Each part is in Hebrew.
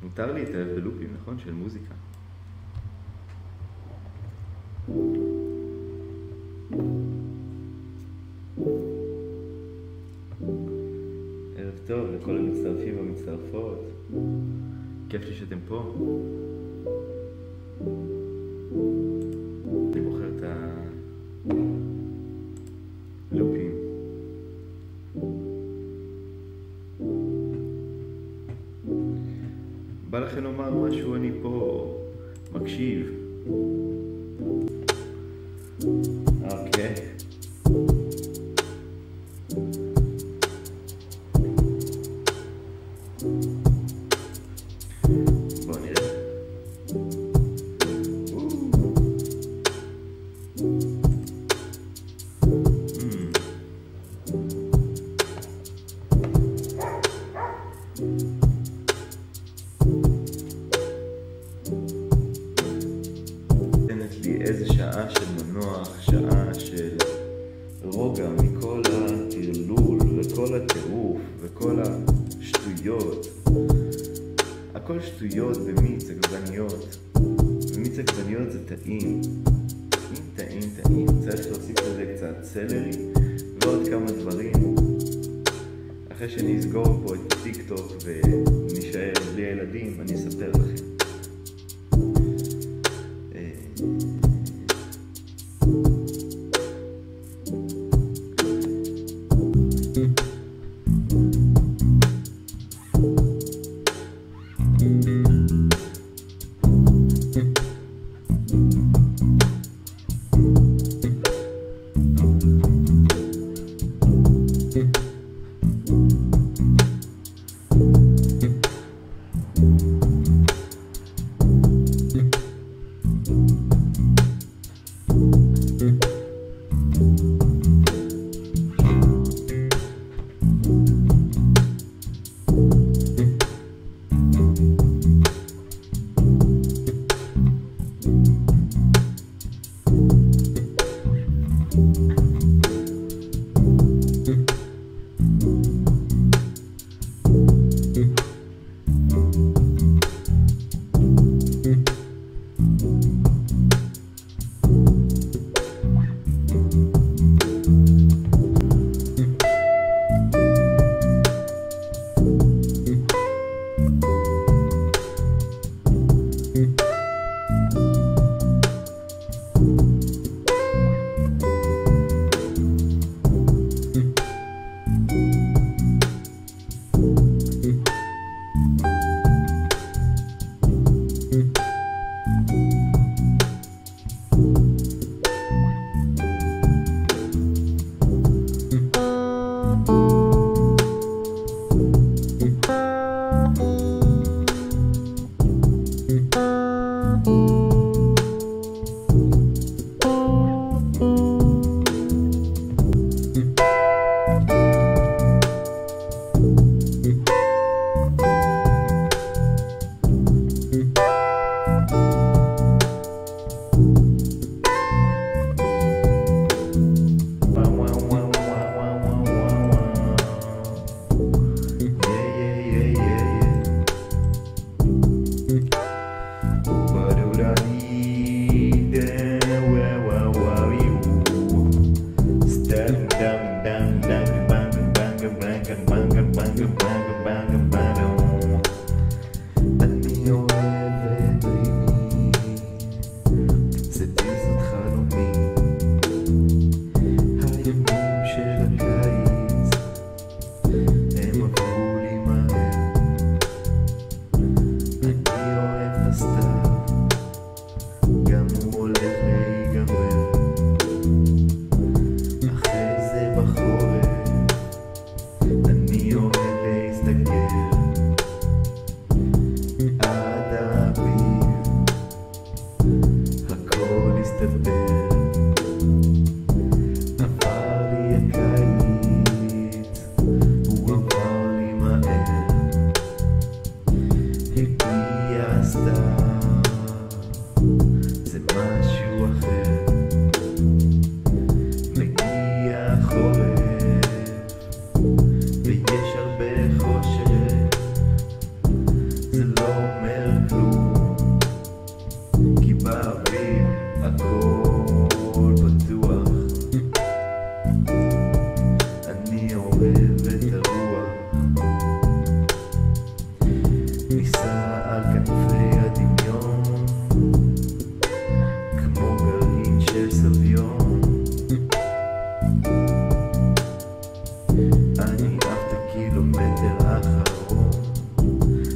מותר להתאהב בלופים, נכון? של מוזיקה. ערב טוב לכל המצטרפים והמצטרפות. כיף לי שאתם פה. אני בוחר את הלופים. בא לכם לומר משהו, אני פה מקשיב. אוקיי. בואו נראה. איזה שעה של מנוח, שעה של רוגע מכל הטרלול וכל הטירוף וכל השטויות. הכל שטויות במיץ עגבניות. ומיץ עגבניות זה טעים. טעים. צריך להוסיף לזה קצת סלרי ועוד כמה דברים. אחרי שאני אסגור פה את הטיק טוק ונשאר בלי ילדים, אני אספר לכם.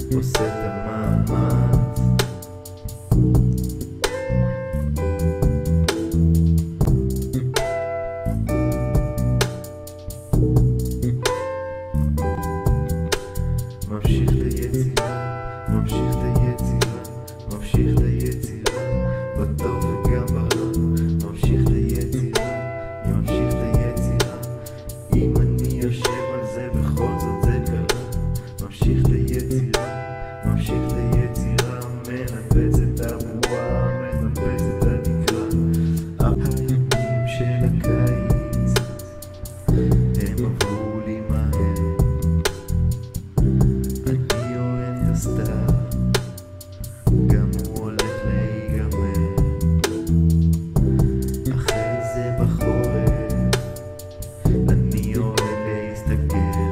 עושה את המאמץ. ממשיך ליצירה, ממשיך ליצירה, ממשיך ליצירה, בטוב וגם ברע, ממשיך ליצירה, ממשיך ליצירה, אם אני יושב על זה בכל זאת זה קרה, ממשיך ליצירה, ממשיך ליצירה, מנפץ את הבועה, מנפץ את התקרה, הימים של הקיץ, הם עברו לי מהר, אני אוהב את הסתיו, גם הוא הולך להיגמר, אחרי זה בחורף, אני אוהב להסתגר,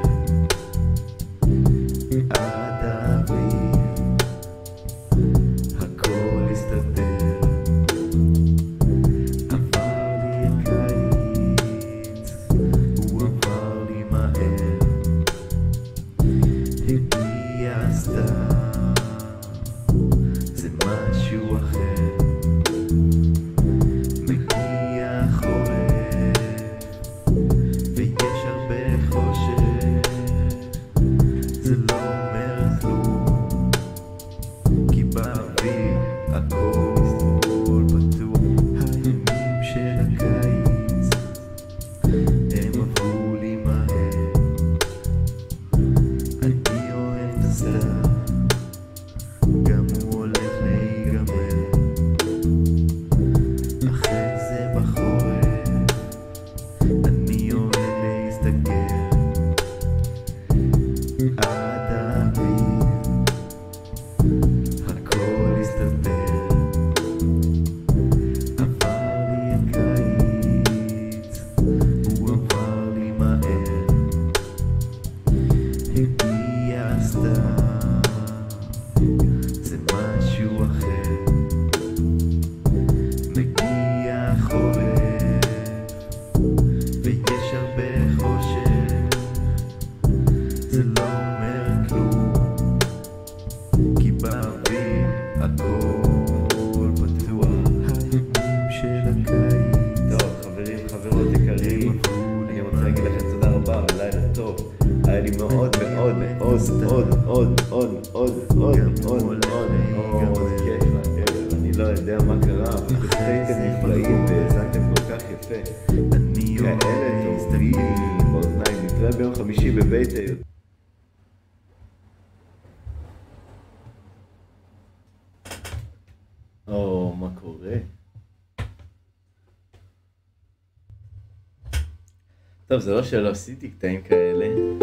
עד האביב, הכל הסתדר, עבר לי הקיץ, הוא עבר לי מהר, הגיע הסתיו, זה משהו אחר, מגיע החורף, ויש הרבה חושך, זה לא אומר כלום, כי באוויר הכל פתוח, הימים של הקיץ, הם עברו לי מהר, אני אוהב את הסתיו, גם הוא הולך להיגמר, אחרי זה בחורף, אני אוהב להסתגר, עד האביב, הכל הסתדר, עבר לי הקיץ, הוא עבר לי מהר, הגיע הסתיו, זה משהו אחר, מגיע החורף, ויש הרבה חושך, זה לא אומר כלום, כי באוויר הכל פתוח, הימים של הקיץ. טוב חברים, חברות יקרים, אני רוצה להגיד לכם תודה רבה ולילה טוב, היה לי מאוד מאוד מאוד מאוד כיף הערב, אני לא יודע מה קרה, אבל הייתם נפלאים והאזנתם כל כך יפה, כאלה טובים באוזניים. נתראה ביום חמישי בבית היהודי. מה קורה? טוב, זה לא שלא עשיתי קטעים כאלה.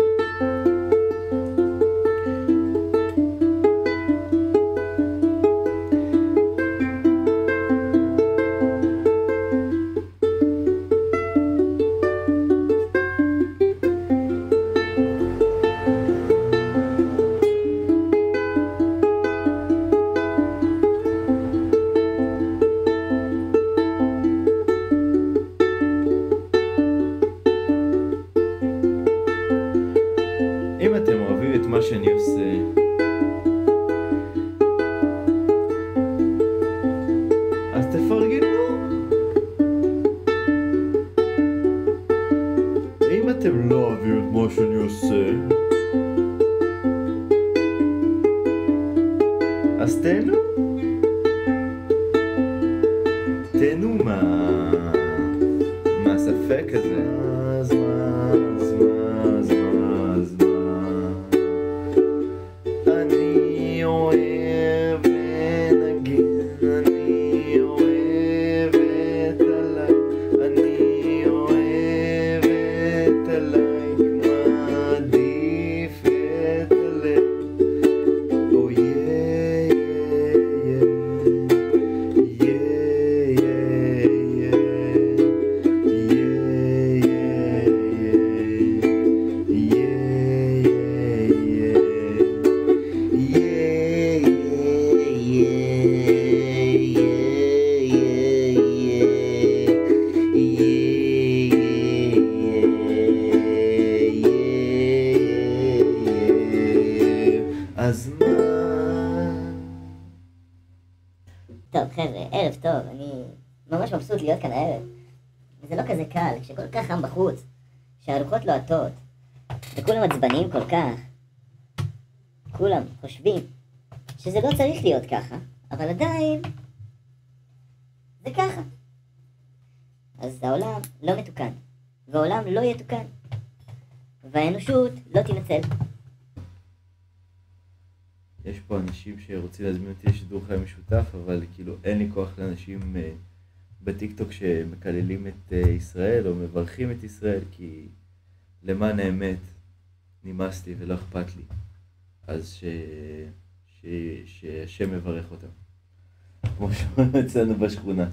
אם אתם אוהבים את מה שאני עושה, אז תפרגנו. אם אתם לא אוהבים את מה שאני עושה, אז תהנו. תהנו מהספק הזה. אני אוהב לנגן, אני אוהבת עליי, אני אוהבת עליי, מעדיפת עליי. Oh yeah, yeah, yeah, yeah, אז מה טוב, חבר'ה, ערב טוב, אני ממש מבסוט להיות כאן הערב. וזה לא כזה קל, כשכל כך חם בחוץ, שהארוחות לוהטות, וכולם עצבניים כל כך. כולם חושבים שזה לא צריך להיות ככה, אבל עדיין זה ככה. אז העולם לא מתוקן, והעולם לא יתוקן, והאנושות לא תנצל. יש פה אנשים שרוצים להזמין אותי לשידור חי משותף, אבל כאילו אין לי כוח לאנשים בטיקטוק שמקללים את ישראל או מברכים את ישראל, כי למען האמת נמאס לי ולא אכפת לי. אז שהשם מברך אותם, כמו שאומרים אצלנו בשכונה.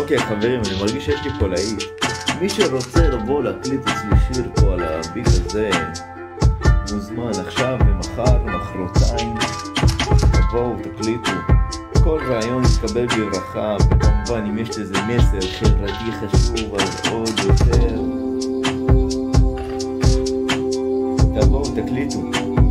אוקיי חברים, אני מרגיש שיש לי קולאית. מי שרוצה לבוא להקליט אצלי שיר פה על הביט הזה, מוזמן עכשיו ומחר, מחרתיים. תבואו, תקליטו. כל רעיון יתקבל בברכה, וכמובן אם יש לזה מסר חברתי חשוב אז עוד יותר. תבואו, תקליטו.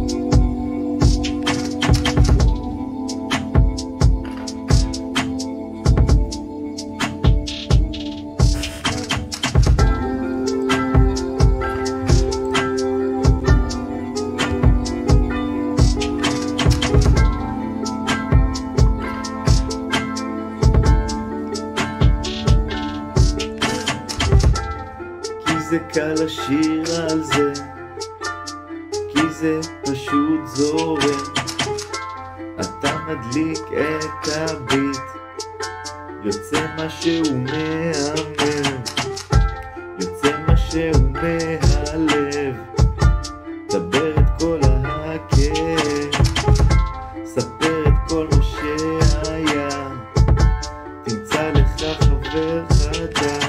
זה קל לשיר על זה, כי זה פשוט זורם. אתה מדליק את הביט, יוצא משהו מהמם, יוצא משהו מהלב, דבר את כל הכאב, ספר את כל מה שהיה, תמצא לך חבר חדש.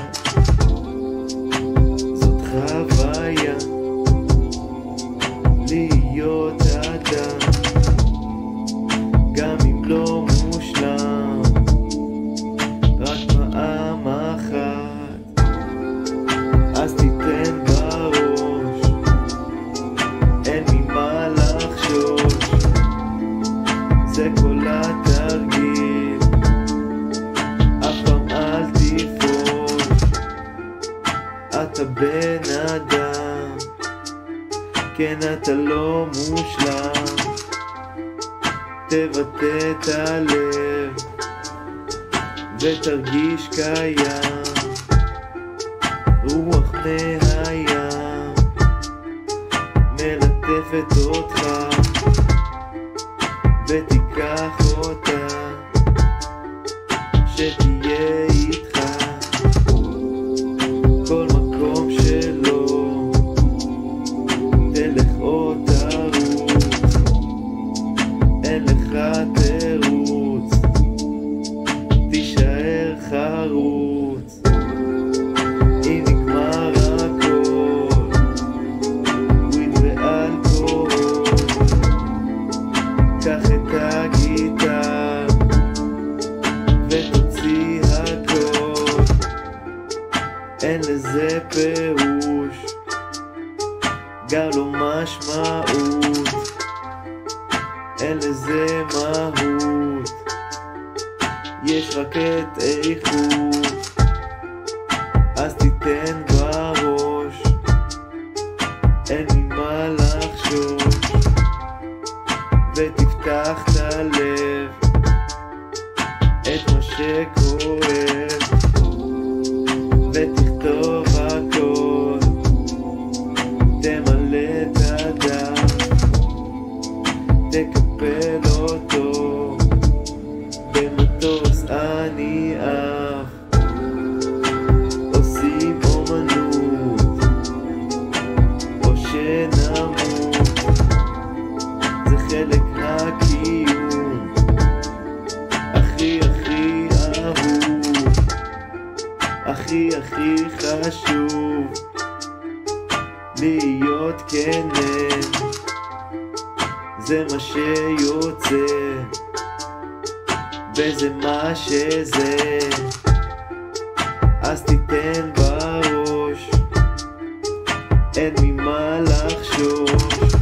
חוויה להיות אדם, גם אם לא מושלם, רק פעם אחת, אז תיתן בראש, אין ממה לחשוש, זה כל התרגיל, אף פעם אל תפרוש, אתה בן אדם, כן אתה לא מושלם, תבטא את הלב ותרגיש קיים, רוח מהים מלטפת אותך ותיקח אותה שתהיה איתך כל מקום שלו, תלך או תרוץ, אין לך תירוץ, תישאר חרוץ. אם נגמר הכל, וויד ואלכוהול, קח את הגיטר ותוציא הכל, אין לזה פירוש, גם לא משמעות, אין לזה מהות, יש רק את איכות, אז תיתן בראש, אין ממה לחשוש, ותפתח את הלב, את מה שכואב, ותכתוב הכל, תמלא את הדף, תקפל אותו, במטוס אני עף, עושים אומנות, או שנמות, זה חלק הקיום, הכי הכי אהוב, הכי הכי חשוב, להיות כנה, זה מה שיוצא, וזה מה שזה, אז תיתן בראש, אין ממה לחשוש,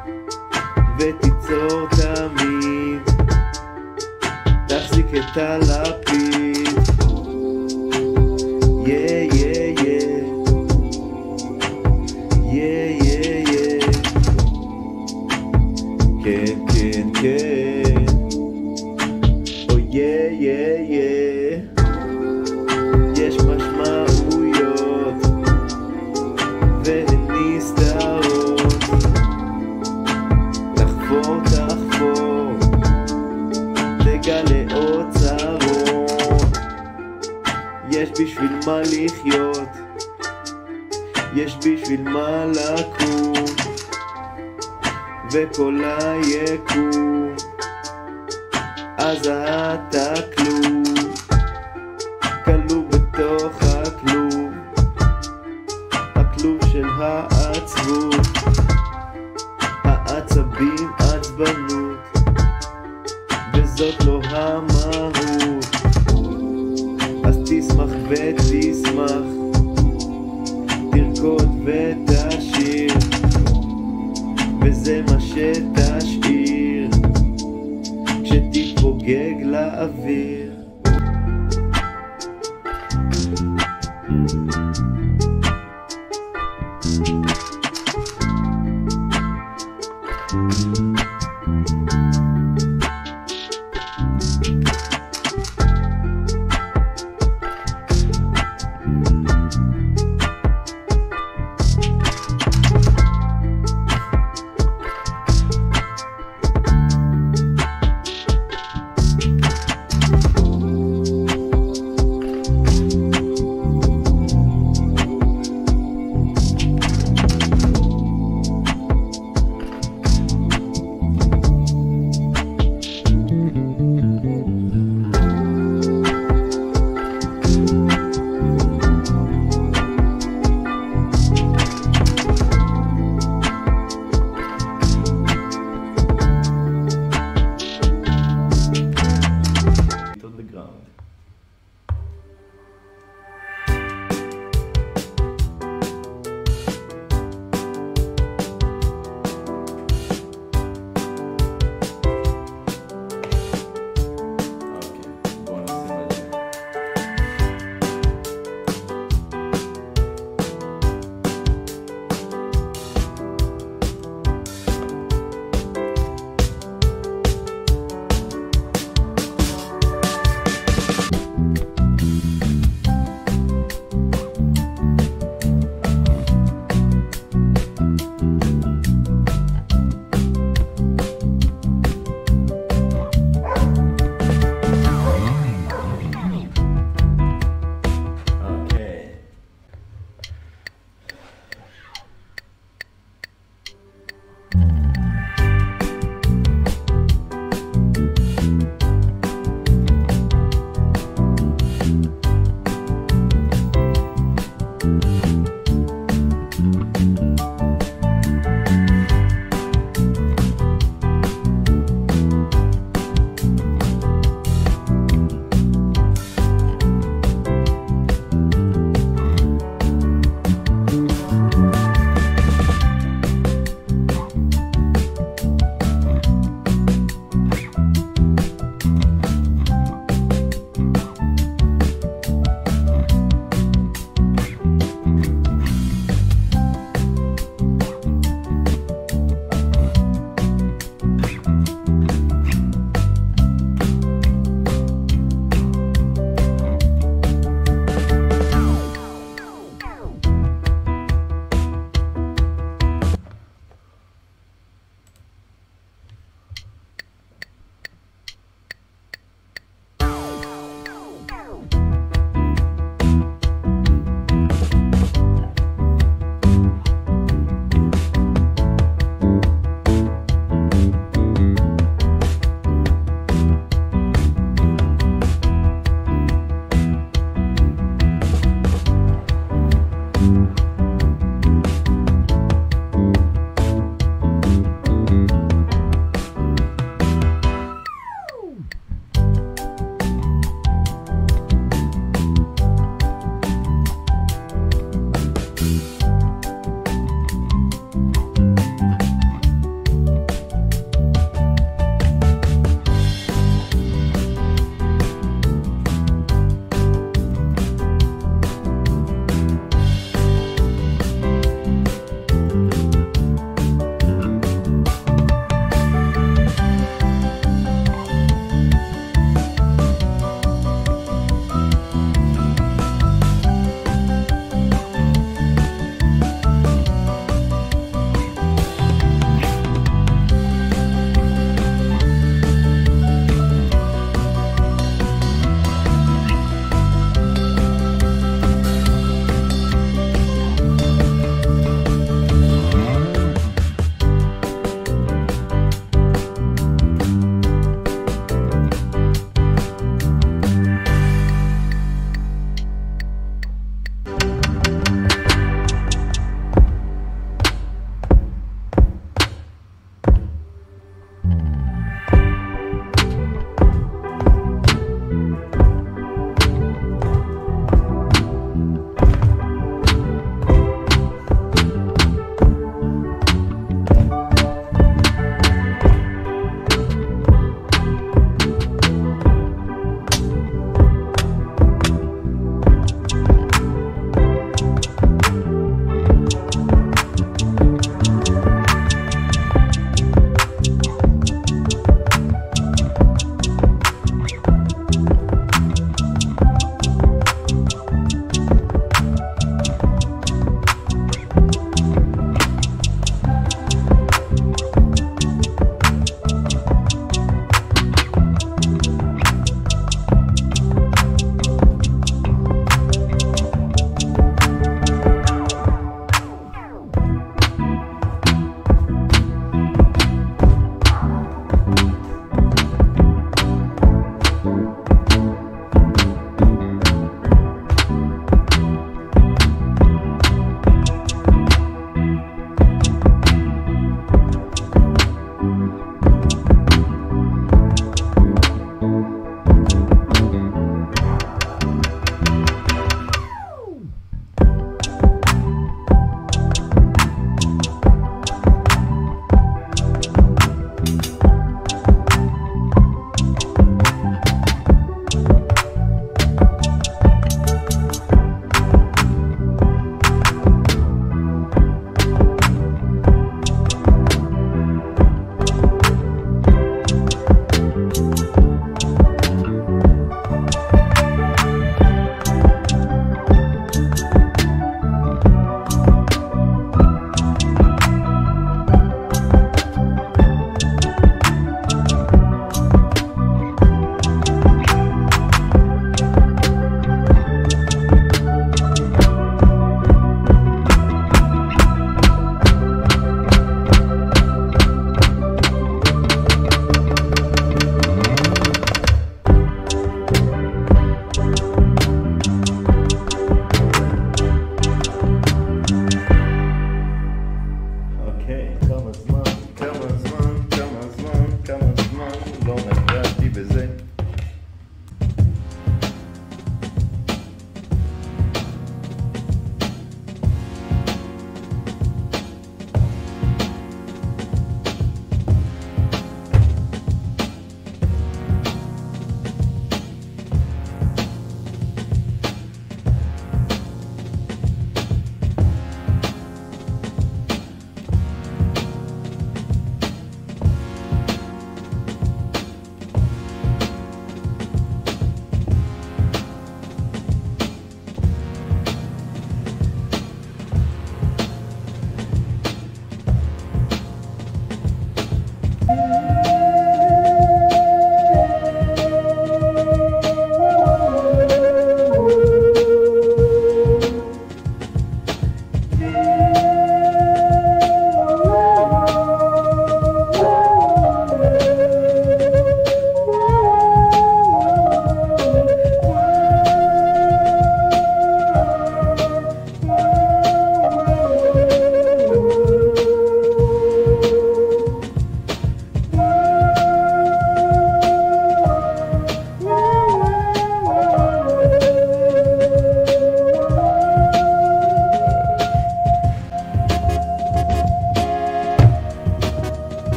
ותיצור תמיד, תחזיק את הלפיד, יא יא יא יא יא יא, כן כן כן, או יא יא יא, יש משמעויות והן נסתרות, תחפור תחפור, תגלה אוצרות, יש בשביל מה לחיות, יש בשביל מה לקום, וכל היקום, אז אתה כלום, כלוא של העצבות, העצבים עצבנות, וזאת לא המהות. אז תשמח ותשמח, תרקוד ותשיר, וזה מה שתשאיר כשתתפוגג לאוויר.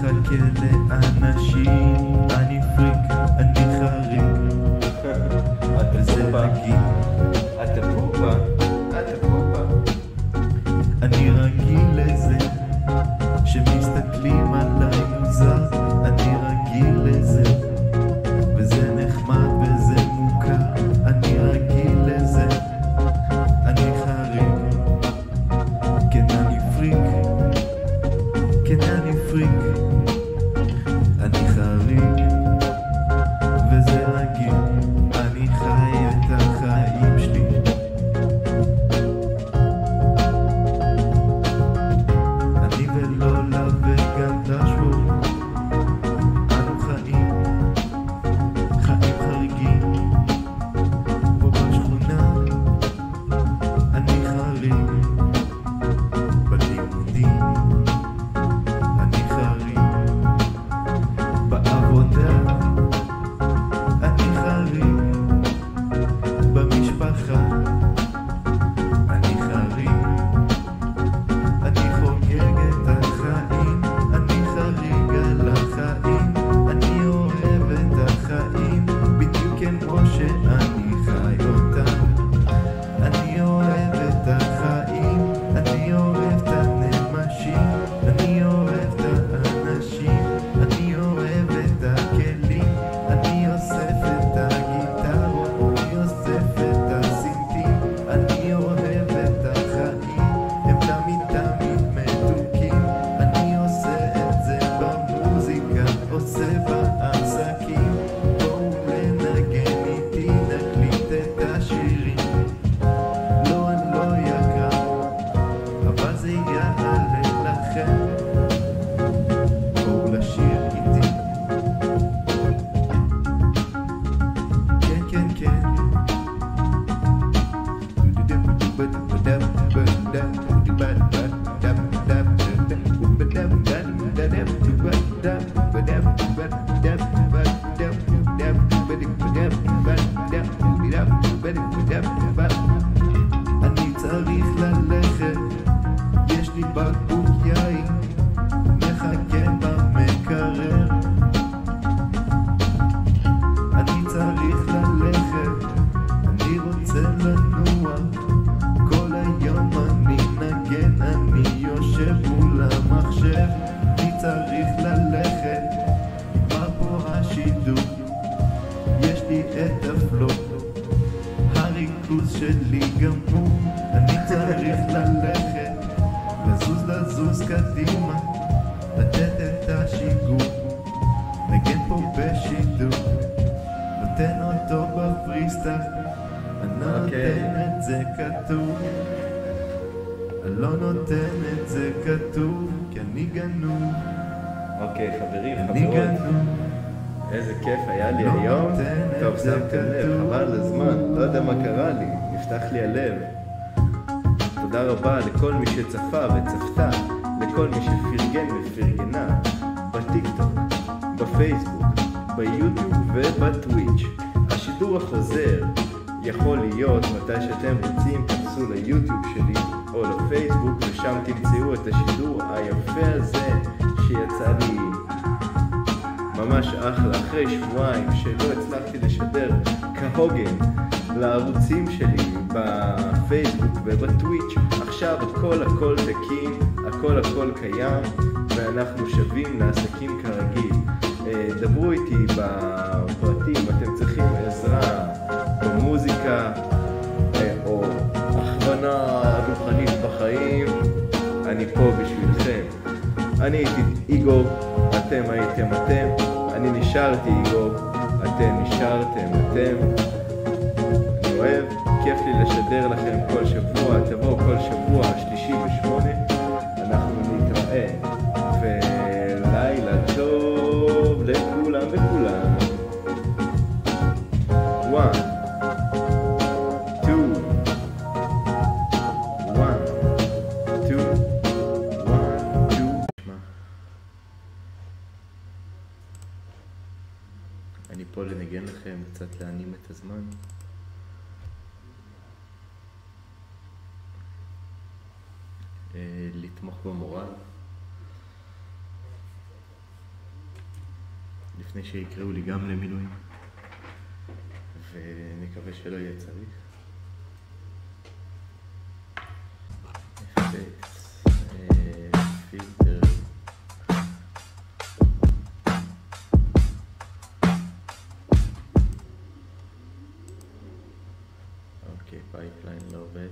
מחכה לאנשים, אני פריק, אני חריג. וזה רגיל. אתה פופה, אתה פופה. אני רגיל לזה שמסתכלים עליי מוזר, אני רגיל לזה וזה נחמד וזה מוכר, אני רגיל לזה, אני חריג, כן אני פריק, כן אני פריק, אני חריג וזה רגיל, אני חי את החיים שלי. אני ולולה וגם דשבו, אנו חיים, חיים חריגים פה בשכונה, אני חריג בלימודים, אני חריג בעבודה, אני חריג במשפחה, אני חריג, אני חוגג את החיים, אני חריג על החיים, אני אוהב את החיים בדיוק כמו שאני חי אותם, אני אוהב את החיים, אני אוהב את הנמשים, אני אוהב את האנשים, אני אוהב את הכלים, אני אוסף את הגיטרות, אני אוסף את הסינטים, אני אוהב את החיים, הם תמיד תמיד מתוקים, אני עושה את זה במוזיקה, עושה בעסקים, בואו לנגן איתי, נקליט את השירים, לא אני לא יקר, אבל זה יעלה לכם, בואו לשיר איתי, כן כן כן, אני צריך ללכת, יש לי בקבוק יין, מחכה במקרר, אני צריך ללכת, אני רוצה לנוע, כל היום אני נגן, אני יושב מול המחשב, אני צריך ללכת, נגמר פה השידור, יש לי את הפלו, הריכוז שלי גמור, אני צריך ללכת, לזוז קדימה, לתת את השיגור, נגן פה בשידור, נותן אותו בפריסטייל, אני לא נותן את זה כתוב, אני לא נותן את זה כתוב, כי אני גנוב, אוקיי, חברים, אני חברות, גנוב, איזה כיף היה לי לא היום. נותן את טוב, זה שמתם לב, כתוב. חבל על הזמן, לא יודע מה קרה לי, נפתח לי הלב. תודה רבה לכל מי שצפה וצפתה, לכל מי שפרגן ופרגנה, בטיקטוק, בפייסבוק, ביוטיוב ובטוויץ'. השידור החוזר יכול להיות מתי שאתם רוצים, כנסו ליוטיוב שלי או לפייסבוק ושם תמצאו את השידור היפה הזה שיצא לי ממש אחלה, אחרי שבועיים שלא הצלחתי לשדר כהוגן לערוצים שלי בפייסבוק ובטוויץ'. עכשיו הכל תקין, הכל קיים ואנחנו שווים לעסקים כרגיל. דברו איתי בפרטים, אתם צריכים עזרה במוזיקה או הכוונה רוחנית בחיים, אני פה בשבילכם. אני הייתי איגור, אתם הייתם אתם, אני נשארתי איגור, אתם נשארתם אתם. אני אוהב, כיף לי לשדר לכם כל שבוע, תבואו כל שבוע, 38, אנחנו נתראה, ולילה טוב לכולם וכולם. 1, 2, 1, 2, 1, 2. אני פה לנגן לכם, קצת להנים את הזמן. לתמוך במורל. לפני שיקראו לי גם למילואים, ונקווה שלא יהיה צריך. אפקט, פילטר, אוקיי, פייפליין לא עובד.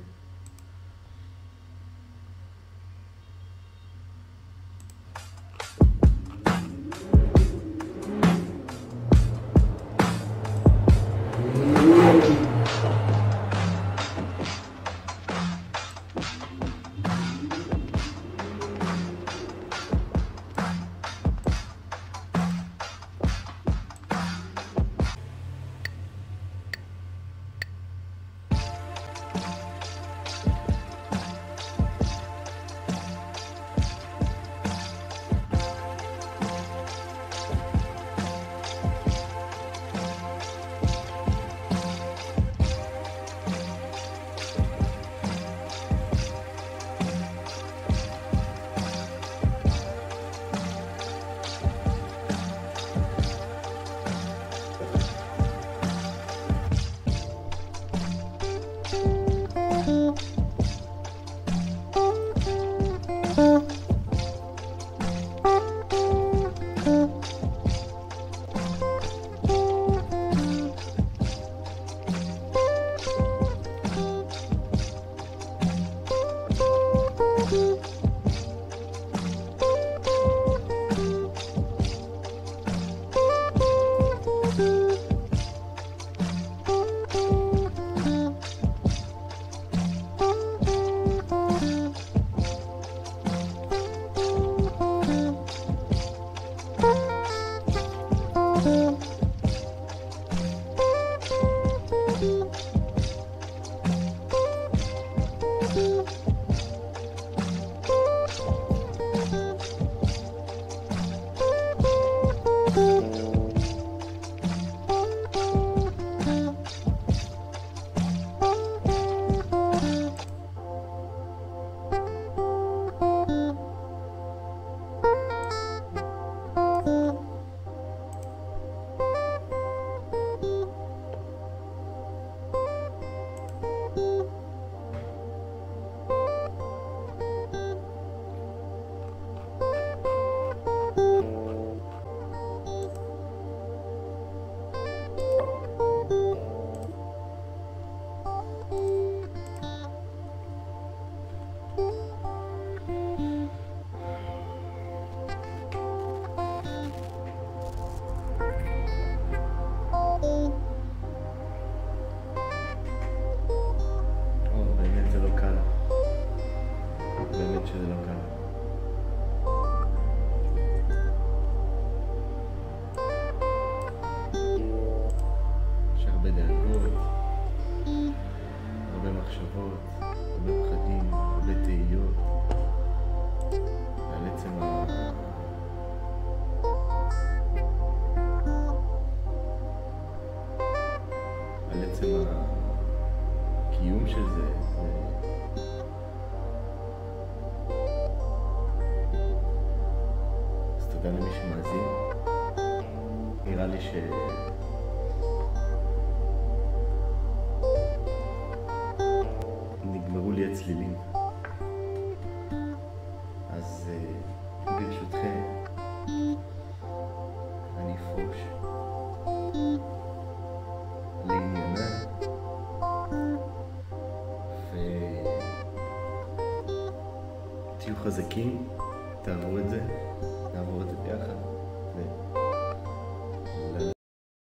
הקיום של זה. אז תודה למי שמאזין. נראה לי נגמרו לי הצלילים. אז ברשותכם אני אפרוש לענייני ותהיו חזקים, תעברו את זה ביחד.